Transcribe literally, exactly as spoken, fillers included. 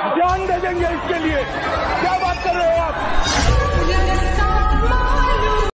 जान दे देंगे इसके लिए। क्या बात कर रहे हो